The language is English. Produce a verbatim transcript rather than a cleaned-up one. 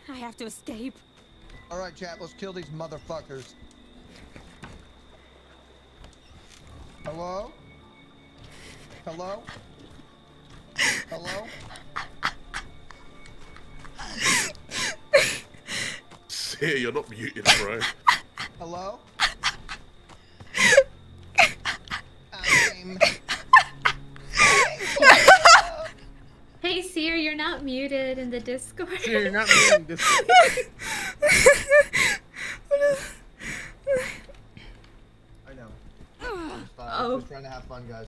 I have to escape. All right, chat. Let's kill these motherfuckers. Hello? Hello? Hello? See, you're not muted, bro. Hello? I'm... Hey, Seer, you're not muted in the Discord. Seer, you're not muted in Discord. I know. It's fine. Oh. Just trying to have fun, guys.